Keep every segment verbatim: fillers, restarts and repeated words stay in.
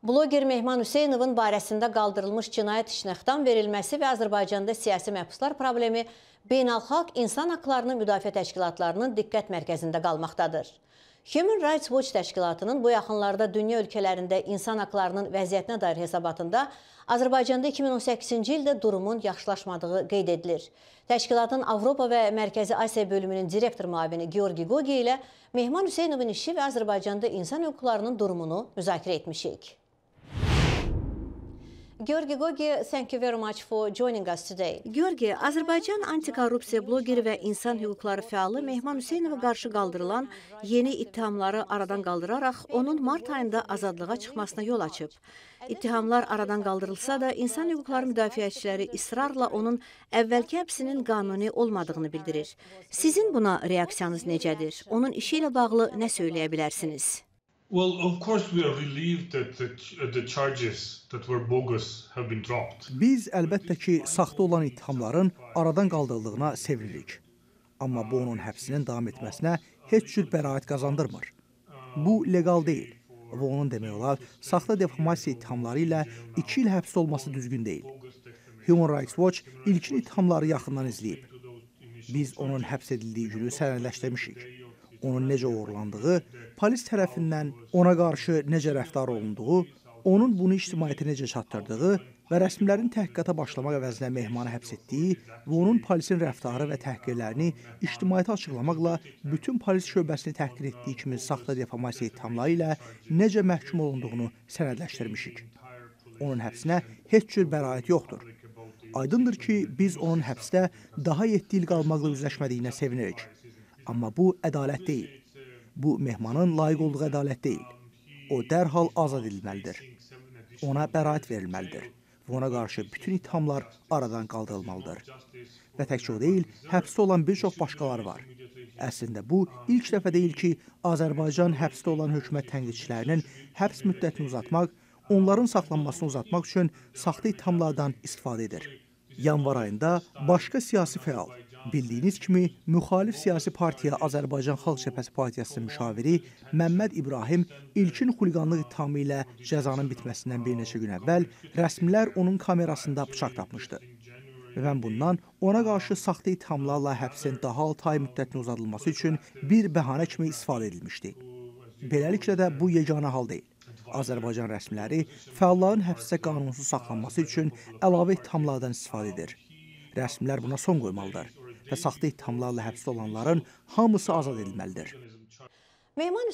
Bloger Mehman Hüseynovun barəsində qaldırılmış cinayət işinə xitam verilməsi və Azərbaycanda siyasi məhbuslar problemi beynəlxalq insan haqlarını müdafiə təşkilatlarının diqqət mərkəzində qalmaqdadır. Human Rights Watch təşkilatının bu yaxınlarda dünya ölkələrində insan haqlarının vəziyyətinə dair hesabatında Azərbaycanda iki min on səkkizinci ildə durumun yaxşılaşmadığı qeyd edilir. Təşkilatın Avropa və Mərkəzi Asiya bölümünün direktor müavini Georgi Gogi ilə Mehman Hüseynovun işi və Azərbaycanda insan hüquqlarının durumunu müzakirə etmişik. Georgi Gogi, thank you very much for joining us today. Georgi, Azərbaycan antikorrupsiya blogeri və insan hüquqları fəalı Mehman Hüseynova qarşı qaldırılan yeni ittihamları aradan qaldıraraq onun mart ayında azadlığa çıxmasına yol açıb. İttihamlar aradan qaldırılsa da insan hüquqları müdafiəçiləri israrla onun əvvəlki həbsinin qanuni olmadığını bildirir. Sizin buna reaksiyanız necədir? Onun işi ilə bağlı nə söyləyə bilərsiniz? Well, of course we are relieved that the, the charges that were bogus have been dropped. Biz əlbəttə ki, saxta olan ittihamların aradan qaldırıldığına sevinirik. Amma bu onun həbsinin davam etməsinə heç cür bəraət qazandırmır. Bu legal deyil və onun demək olar saxta defamasiya ittihamları ilə iki il həbs olması düzgün deyil. Human Rights Watch ilkin ittihamları yaxından izləyib. Biz onun həbs edildiyi günü sənədləşdirmişik. Onun necə uğurlandığı, polis tərəfindən ona qarşı necə rəftar olunduğu, onun bunu ictimaiyyətə necə çatdırdığı və rəsmilərin təhqiqata başlamaq əvəzinə Mehmanı həbs etdiyi və onun polisin rəftarı və təhqirlərini ictimaiyyətə açıqlamaqla bütün polis şöbəsini təhqir etdiyi kimi saxta defamasiya ittihamları ilə necə məhkum olunduğunu sənədləşdirmişik. Onun həbsinə heç cür bəraət yoxdur. Aydındır ki, biz onun həbsdə daha yeddi il qalmaqla üzləşmədiyinə sevinirik. Amma bu ədalət deyil. Bu, Mehmanın layiq olduğu ədalət deyil. O, dərhal azad edilməlidir. Ona bəraət verilməlidir. Və ona qarşı bütün ittihamlar aradan qaldırılmalıdır. Və təkcə o deyil, həbsdə olan bir çox başqaları var. Əslində bu, ilk dəfə deyil ki, Azərbaycan həbsdə olan hökumət tənqidçilərinin həbs müddətini uzatmaq, onların saxlanmasını uzatmaq üçün saxta ittihamlardan istifadə edir. Yanvar ayında başqa siyasi fəal, bildiyiniz kimi, müxalif siyasi partiya Azərbaycan Xalq Cəbhəsi Partiyasının müşaviri Məmməd İbrahim ilkin xuliqanlıq ittihamı ilə cəzanın bitməsindən bir neçə gün əvvəl rəsmilər onun kamerasında bıçaq tapmışdı. Və bundan ona qarşı saxta ittihamlarla həbsin daha altı ay müddətini uzadılması üçün bir bəhanə kimi istifadə edilmişdi. Beləliklə də bu yeganə hal deyil. Azərbaycan rəsmiləri fəalların həbsdə qanunsuz saxlanması üçün əlavə ittihamlardan istifadə edir. Rəsmilər buna son qoymalıdır və saxta ittihamlarla həbsdə olanların hamısı azad edilməlidir. Mehman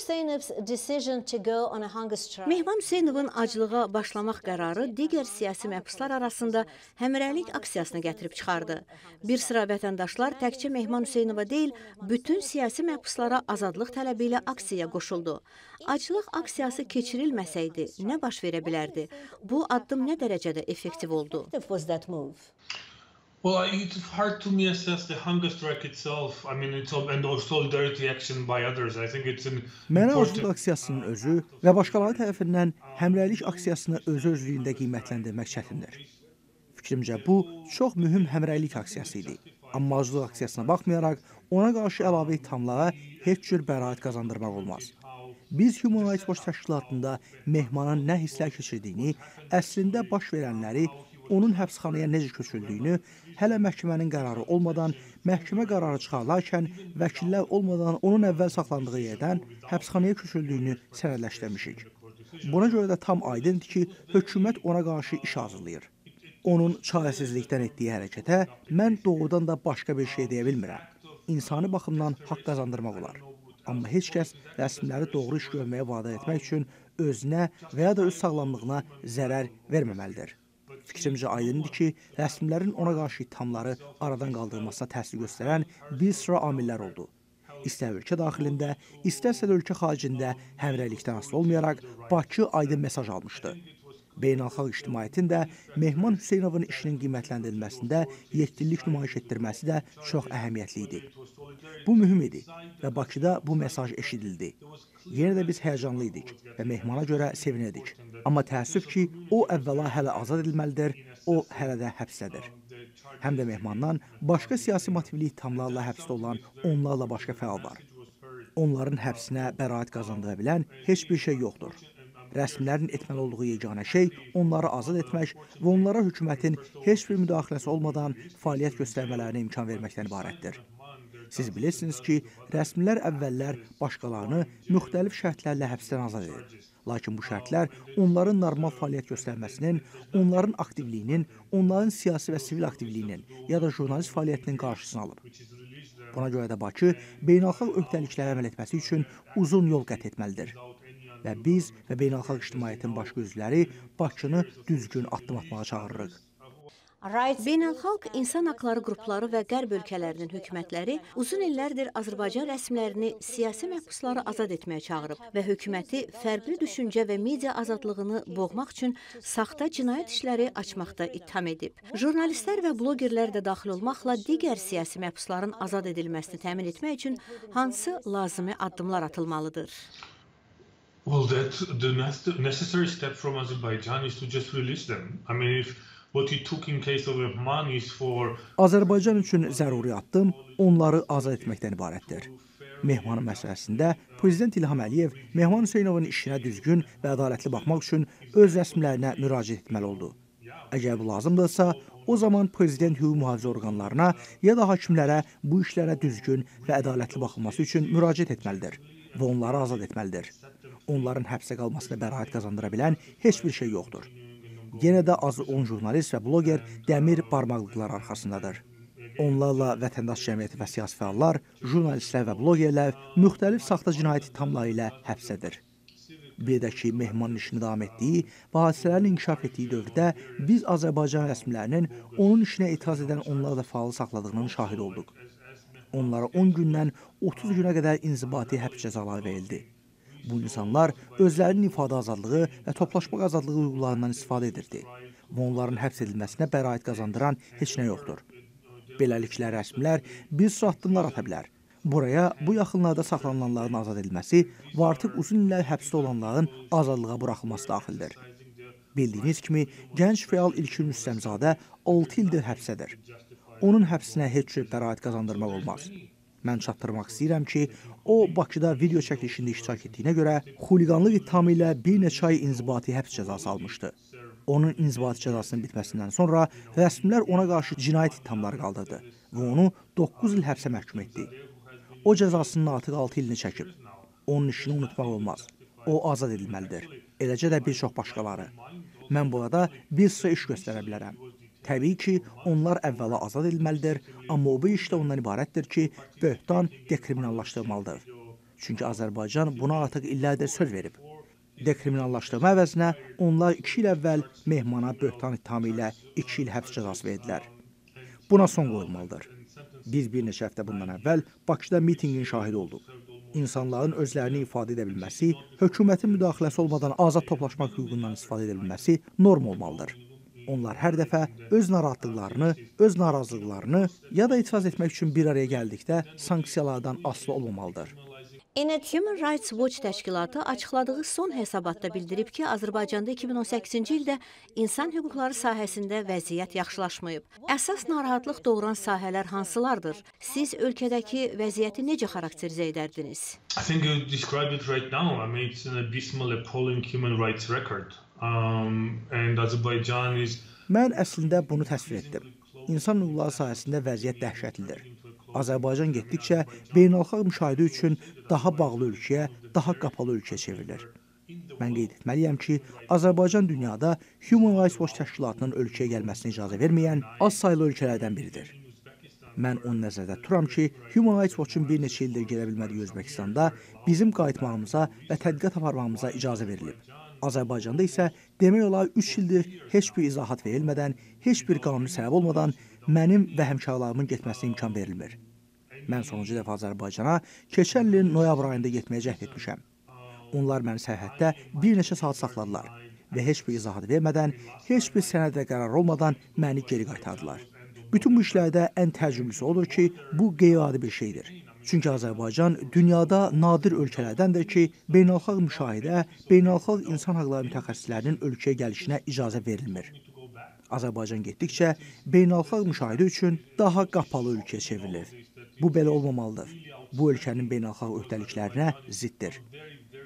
Hüseynovun acılığa başlamaq qərarı digər siyasi məhbuslar arasında həmrəylik aksiyasını gətirib çıxardı. Bir sıra vətəndaşlar təkcə Mehman Hüseynova deyil, bütün siyasi məhbuslara azadlıq tələbi ilə aksiyaya qoşuldu. Acılıq aksiyası keçirilməsəydi, nə baş verə bilərdi? Bu addım nə dərəcədə effektiv oldu? Well, it's hard to me assess the hunger strike itself. I mean, it's and or solidarity action by others. I think it's an Mənə acılıq aksiyasının özü və başqaları tərəfindən həmrəylik aksiyasını özü-özlüyündə qiymətləndirmək çətindir. Fikrimcə, bu çox mühüm həmrəylik aksiyası idi. Amma acılıq aksiyasına baxmayaraq, ona qarşı əlavə ittihamlara heç cür bəraət qazandırmaq olmaz. Biz Human Rights Watch təşkilatında Mehmanın nə hisslər keçirdiyini, əslində baş verənləri, onun həbsxanaya necə köçüldüyünü, hələ məhkəmənin qərarı olmadan, məhkəmə qərarı çıxarılarkən vəkillər olmadan onun əvvəl saxlandığı yerdən həbsxanaya köçüldüyünü sənədləşdirmişik. Buna görə də tam aydındır ki, hökumət ona qarşı iş hazırlayır. Onun çarəsizlikdən etdiyi hərəkətə mən doğrudan da başqa bir şey deyə bilmirəm. İnsani baxımdan haqq qazandırmaq olar. Amma heç kəs rəsmiləri doğru iş görməyə vadar etmək üçün özünə və ya da öz sağlamlığına zərər verməməlidir. Fikrimcə aydındır ki, rəsmilərin ona qarşı ittihamları aradan qaldırılmasına təsir göstərən bir sıra amillər oldu. İstər ölkə daxilində, istərsə də ölkə xaricində həmrəylikdən asılı olmayaraq Bakı aydın mesaj almışdı. Beynəlxalq ictimaiyyətin də Mehman Hüseynovun işinin qiymətləndirilməsində yetkinlik nümayiş etdirməsi də çox əhəmiyyətli idi. Bu mühüm idi və Bakıda bu mesaj eşidildi. Yenə də biz həyəcanlı idik və Mehmana görə sevinirdik. Amma təəssüf ki, o əvvəla hələ azad edilməlidir, o hələ də həbsdədir. Həm də Mehmandan başqa siyasi motivli ittihamlarla həbsdə olan onlarla başqa fəal var. Onların həbsinə bəraət qazandıra bilən heç bir şey yoxdur. Rəsmilərin etməli olduğu yeganə şey onları azad etmək və onlara hökumətin heç bir müdaxiləsi olmadan fəaliyyət göstərmələrinə imkan verməkdən ibarətdir. Siz bilirsiniz ki, rəsmilər əvvəllər başqalarını müxtəlif şərtlərlə həbsdən azad edir. Lakin bu şərtlər onların normal fəaliyyət göstərməsinin, onların aktivliyinin, onların siyasi və sivil aktivliyinin ya da jurnalist fəaliyyətinin qarşısını alıb. Buna görə də Bakı beynəlxalq öhdəliklərə əməl etməsi üçün uzun yol qət etməlidir. Və biz və beynəlxalq ictimaiyyətin başqa üzvləri Bakını düzgün addım atmağa çağırırıq. Beynəlxalq insan haqları qrupları və qərb ölkələrinin hökumətləri uzun illərdir Azərbaycan rəsmilərini siyasi məhbusları azad etməyə çağırıb və hökuməti fərqli düşüncə və media azadlığını boğmaq üçün saxta cinayət işləri açmaqda ittiham edib. Jurnalistlər və blogerlər də daxil olmaqla digər siyasi məhbusların azad edilməsini təmin etmək üçün hansı lazımi addımlar atılmalıdır? Well, that the necessary step from Azerbaijan is to just release them. I mean, if what he took in case of Mehman is for Azərbaycan üçün zəruri addım onları azad etməkdən ibarətdir. Mehmanın məsələsində Prezident İlham Əliyev Mehman Hüseynovun işinə düzgün və ədalətli baxmaq üçün öz rəsmilərinə müraciət etməli oldu. Əgər bu lazımdırsa, o zaman Prezident hüquq mühafizə orqanlarına ya da hakimlərə bu işlərə düzgün və ədalətli baxılması üçün müraciət etməlidir və onları azad etməlidir. Onların həbsə qalmasına bəraət qazandıra bilən heç bir şey yoxdur. Yenə də azı on jurnalist və bloger dəmir barmaqlıqlar arxasındadır. Onlarla vətəndaş cəmiyyəti və siyasi fəallar, jurnalistlər və blogerlər müxtəlif saxta cinayət ittihamları ilə həbsədir. Bir də ki, Mehmanın işini davam etdiyi və hadisələrin inkişaf etdiyi dövrdə biz Azərbaycan rəsmilərinin onun işinə etiraz edən onlarla fəal saxladığının şahid olduq. Onlara on gündən otuz günə qədər inzibati həbs cəzaları verildi. Bu insanlar özlərinin ifadə azadlığı və toplaşmaq azadlığı hüquqlarından istifadə edirdi və onların həbs edilməsinə bəraət qazandıran heç nə yoxdur. Beləliklə, rəsmilər bir sıra addımlar ata bilər. Buraya bu yaxınlarda saxlanılanların azad edilməsi və artıq uzun illər həbsdə olanların azadlığa buraxılması daxildir. Bildiyiniz kimi, gənc fəal İlkin Rüstəmzadə altı ildir həbsədir. Onun həbsinə heç cür bəraət qazandırmaq olmaz. Mən çatdırmaq istəyirəm ki, o Bakıda video çəkilişində iştirak etdiyinə görə xuliqanlıq ittihamı ilə bir neçə ay inzibati həbs cəzası almışdı. Onun inzibati cəzasının bitməsindən sonra rəsmilər ona qarşı cinayət ittihamları qaldırdı və onu doqquz il həbsə məhkum etdi. O cəzasının artıq altı ilini çəkib. Onun işini unutmaq olmaz. O azad edilməlidir. Eləcə də bir çox başqaları. Mən burada bir sıra iş göstərə bilərəm. Təbii ki, onlar əvvəla azad edilməlidir, amma o bu işdə ondan ibarətdir ki, böhtan dekriminallaşdırılmalıdır. Çünki Azərbaycan buna artıq illərdir söz verib. Dekriminallaşdırma əvəzinə onlar iki il əvvəl Mehmana böhtan ittihamı ilə iki il həbs cəzası verdilər. Buna son qoyulmalıdır. Biz bir neçə həftə bundan əvvəl Bakıda mitinqin şahidi olduq. İnsanların özlərini ifadə edə bilməsi, hökumətin müdaxiləsi olmadan azad toplaşmaq hüququndan istifadə edə bilməsi norm olmalıdır. Onlar hər dəfə öz narahatlıqlarını, öz narazılıqlarını ya da etiraz etmək üçün bir araya gəldikdə sanksiyalardan asılı olmamalıdır. Human Rights Watch təşkilatı açıqladığı son hesabatda bildirib ki, Azərbaycanda iki min on səkkizinci ildə insan hüquqları sahəsində vəziyyət yaxşılaşmayıb. Əsas narahatlıq doğuran sahələr hansılardır? Siz ölkədəki vəziyyəti necə xarakterizə edərdiniz? I think you described it right now. I mean, it's an abysmal, appalling human rights record. Um, and Azerbaijan is... Mən əslində bunu təsvir etdim. İnsan hüquqları sahəsində vəziyyət dəhşətlidir. Azərbaycan getdikcə beynəlxalq müşahidə üçün daha bağlı ölkəyə, daha qapalı ölkəyə çevrilir. Mən qeyd etməliyəm ki, Azərbaycan dünyada Human Rights Watch təşkilatının ölkəyə gəlməsinə icazə verməyən az sayılı ölkələrdən biridir. Mən onu nəzərdə tuturam ki, Human Rights Watch-un bir neçə ildir gedə bilmədiyi Özbəkistanda bizim qayıtmağımıza və tədqiqat aparmağımıza icazə verilib. Azərbaycanda isə demək olar üç ildir heç bir izahat verilmədən, heç bir qanuni səbəb olmadan mənim və həmkarlarımın getməsinə imkan verilmir. Mən sonuncu dəfə Azərbaycana keçən ilin noyabr ayında getməyə cəhd etmişəm. Onlar məni sərhəddə bir neçə saat saxladılar və heç bir izahat vermədən, heç bir sənəd və qərar olmadan məni geri qaytardılar. Bütün bu işlərdə ən təəccüblüsü odur ki, bu qeyri-adi bir şeydir. Çünki Azərbaycan dünyada nadir ölkələrdəndir ki, beynəlxalq müşahidə, beynəlxalq insan haqları mütəxəssislərinin ölkəyə gəlişinə icazə verilmir. Azərbaycan getdikcə beynəlxalq müşahidə üçün daha qapalı ölkəyə çevrilir. Bu belə olmamalıdır. Bu ölkənin beynəlxalq öhdəliklərinə ziddir.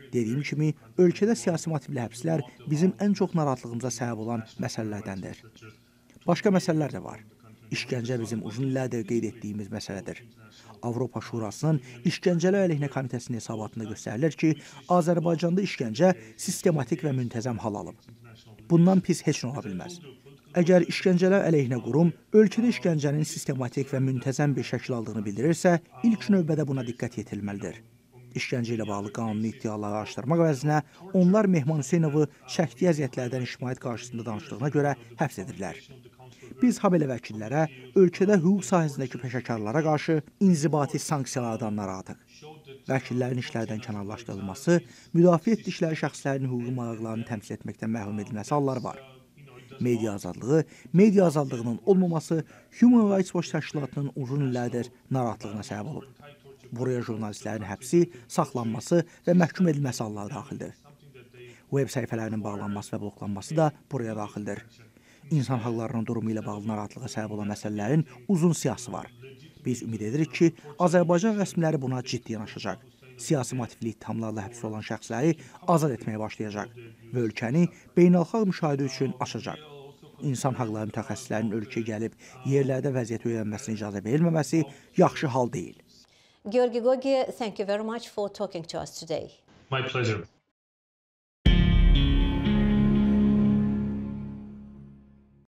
Dediyim kimi, ölkədə siyasi motivli həbslər bizim ən çox narahatlığımıza səbəb olan məsələlərdəndir. Başqa məsələlər də var. İşgəncə bizim uzun illərdir qeyd etdiyimiz məsələdir. Avropa Şurasının İşgəncələr əleyhinə komitəsinin hesabatında göstərilir ki, Azərbaycanda işgəncə sistematik və müntəzəm hal alıb. Bundan pis heç nə ola bilməz. Əgər İşgəncələr əleyhinə qurum ölkədə işgəncənin sistematik və müntəzəm bir şəkil aldığını bildirirsə, ilk növbədə buna diqqət yetirilməlidir. İşgəncə ilə bağlı qanuni iddiaları araşdırmaq əvəzinə onlar Mehman Hüseynovu çəkdiyi əziyyətlərdən ictimaiyyət qarşısında danışdığına görə həbs edirlər. Biz habelə vəkillərə, ölkədə hüquq sahəsindəki peşəkarlara qarşı inzibati sanksiyalardan narahatıq. Vəkillərin işlərdən kənarlaşdırılması, müdafiə etdikləri şəxslərin hüquqi maraqlarını təmsil etməkdən məhrum edilməsi halları var. Media azadlığı, media azadlığının olmaması Human Rights Watch təşkilatının uzun illərdir narahatlığına səbəb olub. Buraya jurnalistlərin həbsi, saxlanması və məhkum edilməsi halları daxildir. Web səhifələrinin bağlanması və bloklanması da buraya daxildir. İnsan haqlarının durumu ilə bağlı narahatlığa səbəb olan məsələlərin uzun siyahısı var. Biz ümid edirik ki, Azərbaycan rəsmiləri buna ciddi yanaşacaq. Siyasi motivli ittihamlarla həbs olan şəxsləri azad etməyə başlayacaq və ölkəni beynəlxalq müşahidə üçün açacaq. İnsan haqları mütəxəssislərinin ölkəyə gəlib yerlərdə vəziyyət öyrənməsini icazə verilməməsi yaxşı hal deyil. Georgi Gogi, thank you very much for talking to us today. My pleasure.